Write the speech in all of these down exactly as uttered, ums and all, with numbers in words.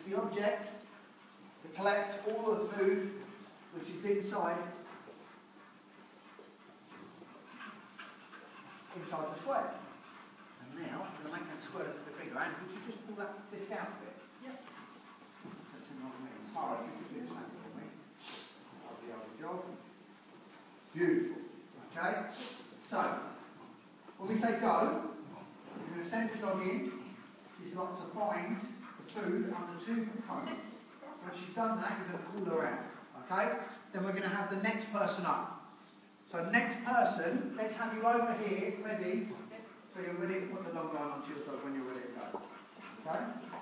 the object to collect all of the food which is inside inside the square. And now I'm going to make that square a little bit bigger. And would you just pull that disc out a bit? Yep. That's in my hands. Alright, you can do the same for me. Lovely old job. Beautiful. Okay? So, when we say go, we're going to send the dog in. She's got to find the food under two cones. When she's done that, you're going to call her out. Okay? Then we're going to have the next person up. So next person, let's have you over here, ready. So you're ready to put the dog on onto your dog when you're ready to go. Okay?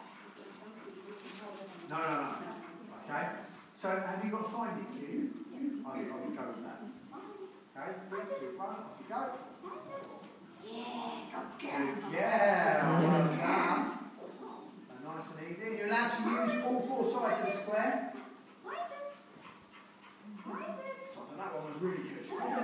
No, no, no. Okay? So have you got to find it, you? I think I will go with that. Okay? Three, two, one, off you go. Good. Yeah, well done. Nice and easy. You're allowed to use all four sides of the square. So that one was really good.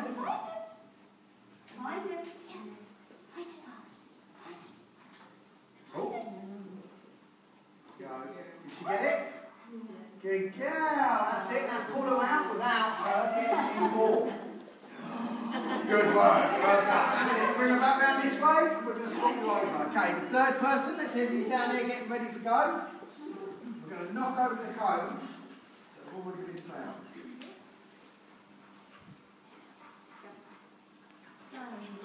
Oh. Go. Did you get it? Good girl. That's it. Now pull her out without her getting any more. Good work. Well done. That's it. Bring her back round this way. We're going to swap you over. Okay, the third person. Let's see if you're down there getting ready to go. We're going to knock over the cones that have already been found. Darling.